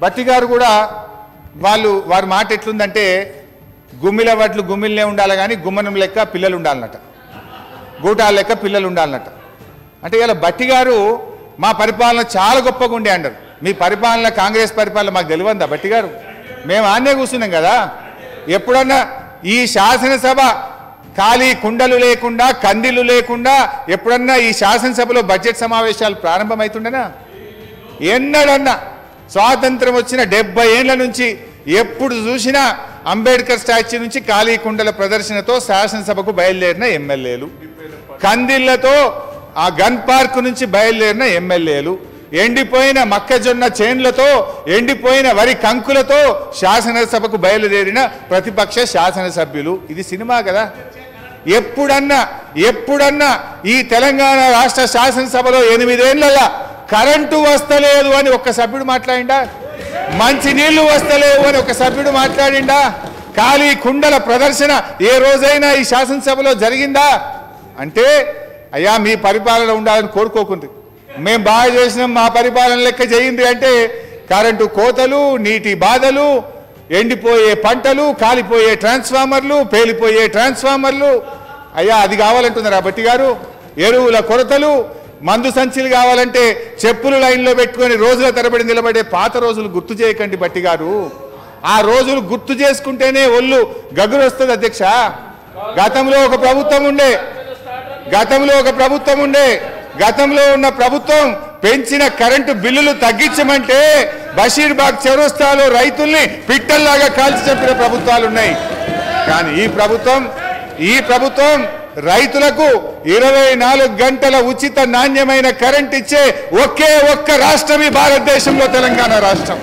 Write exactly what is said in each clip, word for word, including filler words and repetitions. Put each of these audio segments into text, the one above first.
భట్టి గారు కూడా వాళ్ళు వారి మాట ఎట్లుందంటే గుమ్మిల వడ్లు గుమ్మిలనే ఉండాలి కానీ గుమ్మనం లెక్క పిల్లలు ఉండాలన్నట, గూటాల లెక్క పిల్లలు ఉండాలన్నట. అంటే ఇలా భట్టి గారు మా పరిపాలన చాలా గొప్పగా ఉండే అన్నారు. మీ పరిపాలన కాంగ్రెస్ పరిపాలన మాకు తెలియదా భట్టి గారు? మేము ఆన్నే కూర్చున్నాం కదా. ఎప్పుడన్నా ఈ శాసనసభ ఖాళీ కుండలు లేకుండా కందిలు లేకుండా ఎప్పుడన్నా ఈ శాసనసభలో బడ్జెట్ సమావేశాలు ప్రారంభమవుతుండేనా? ఎన్నడన్నా స్వాతంత్రం వచ్చిన డెబ్బై ఏళ్ల నుంచి ఎప్పుడు చూసినా అంబేద్కర్ స్టాచ్యూ నుంచి ఖాళీ కుండల ప్రదర్శనతో శాసనసభకు బయలుదేరిన ఎమ్మెల్యేలు, కందిళ్లతో ఆ గన్ పార్క్ నుంచి బయలుదేరిన ఎమ్మెల్యేలు, ఎండిపోయిన మొక్కజొన్న చేన్లతో ఎండిపోయిన వరి కంకులతో శాసనసభకు బయలుదేరిన ప్రతిపక్ష శాసనసభ్యులు. ఇది సినిమా కదా. ఎప్పుడన్నా ఎప్పుడన్నా ఈ తెలంగాణ రాష్ట్ర శాసనసభలో ఎనిమిదేళ్లలో కరెంటు వస్తలేదు అని ఒక సభ్యుడు మాట్లాడిండా? మంచి నీళ్లు వస్తలేవు అని ఒక సభ్యుడు మాట్లాడిండా? ఖాళీ కుండల ప్రదర్శన ఏ రోజైనా ఈ శాసనసభలో జరిగిందా? అంటే అయ్యా మీ పరిపాలన ఉండాలని కోరుకోకుంది, మేము బాగా చేసినాం మా పరిపాలన లెక్క చేయింది అంటే కరెంటు కోతలు, నీటి బాధలు, ఎండిపోయే పంటలు, కాలిపోయే ట్రాన్స్ఫార్మర్లు, పేలిపోయే ట్రాన్స్ఫార్మర్లు. అయ్యా అది కావాలంటున్నారా భట్టి గారు? ఎరువుల కొరతలు, మందు సంచులు కావాలంటే చెప్పులు లైన్లో పెట్టుకొని రోజుల తరబడి నిలబడే పాత రోజులు గుర్తు చేయకండి భట్టి గారు. ఆ రోజులు గుర్తు చేసుకుంటేనే ఒళ్ళు గగురు వస్తుంది అధ్యక్ష. గతంలో ఒక ప్రభుత్వం ఉండే గతంలో ఒక ప్రభుత్వం ఉండే గతంలో ఉన్న ప్రభుత్వం పెంచిన కరెంటు బిల్లులు తగ్గించమంటే బషీర్బాగ్ చౌరస్తాలో రైతుల్ని పిట్టల్లాగా కాల్చి చెప్పిన ప్రభుత్వాలు ఉన్నాయి. కానీ ఈ ప్రభుత్వం ఈ ప్రభుత్వం రైతులకు ఇరవై నాలుగు గంటల ఉచిత నాణ్యమైన కరెంట్ ఇచ్చే ఒకే ఒక్క రాష్ట్రం ఈ భారతదేశంలో తెలంగాణ రాష్ట్రం.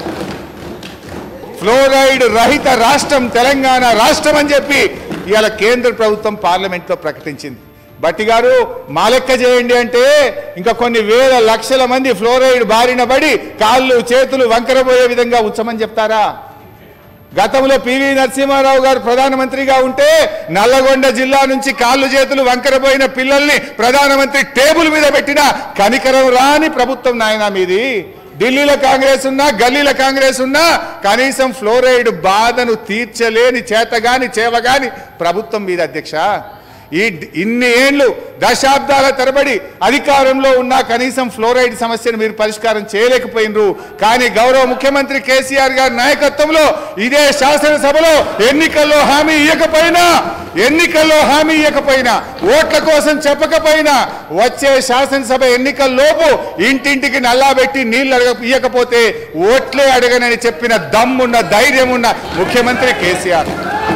ఫ్లోరైడ్ రహిత రాష్ట్రం తెలంగాణ రాష్ట్రం అని చెప్పి ఇవాళ కేంద్ర ప్రభుత్వం పార్లమెంట్లో ప్రకటించింది. భట్టి గారు మా లెక్క చేయండి అంటే ఇంకా కొన్ని వేల లక్షల మంది ఫ్లోరైడ్ బారిన పడి కాళ్ళు చేతులు వంకరబోయే విధంగా ఉంచమని చెప్తారా? గతంలో పివి నరసింహారావు గారు ప్రధానమంత్రిగా ఉంటే నల్లగొండ జిల్లా నుంచి కాళ్ళు చేతులు వంకరపోయిన పిల్లల్ని ప్రధానమంత్రి టేబుల్ మీద పెట్టిన కనికరం రాని ప్రభుత్వం నాయన మీది. ఢిల్లీలో కాంగ్రెస్ ఉన్నా గల్లీల కాంగ్రెస్ ఉన్నా కనీసం ఫ్లోరైడ్ బాధను తీర్చలేని చేతగాని చేవగాని ప్రభుత్వం మీద అధ్యక్ష. ఈ ఇన్ని ఏళ్ళు దశాబ్దాల తరబడి అధికారంలో ఉన్న కనీసం ఫ్లోరైడ్ సమస్యను మీరు పరిష్కారం చేయలేకపోయినరు. కానీ గౌరవ ముఖ్యమంత్రి కేసీఆర్ గారి నాయకత్వంలో ఇదే శాసనసభలో ఎన్నికల్లో హామీ ఇవ్వకపోయినా ఎన్నికల్లో హామీ ఇవ్వకపోయినా ఓట్ల కోసం చెప్పకపోయినా వచ్చే శాసనసభ ఎన్నికల్లోపు ఇంటింటికి నల్లాబెట్టి నీళ్లు అడగ ఇవ్వకపోతే ఓట్లే అడగనని చెప్పిన దమ్మున్న ధైర్యం ఉన్న ముఖ్యమంత్రి కేసీఆర్.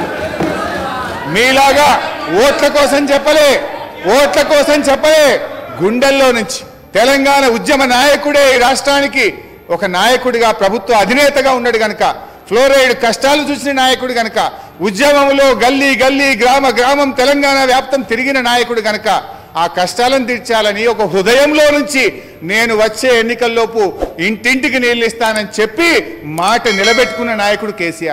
మీలాగా ఓట్ల కోసం చెప్పలే ఓట్ల కోసం చెప్పలే గుండెల్లో నుంచి తెలంగాణ ఉద్యమ నాయకుడే ఈ రాష్ట్రానికి ఒక నాయకుడిగా ప్రభుత్వ అధినేతగా ఉన్నాడు గనక, ఫ్లోరైడ్ కష్టాలు చూసిన నాయకుడు గనక, ఉద్యమంలో గల్లీ గల్లీ గ్రామ గ్రామం తెలంగాణ వ్యాప్తం తిరిగిన నాయకుడు గనక ఆ కష్టాలను తీర్చాలని ఒక హృదయంలో నుంచి నేను వచ్చే ఎన్నికల్లోపు ఇంటింటికి నీళ్ళు ఇస్తానని చెప్పి మాట నిలబెట్టుకున్న నాయకుడు కేసీఆర్.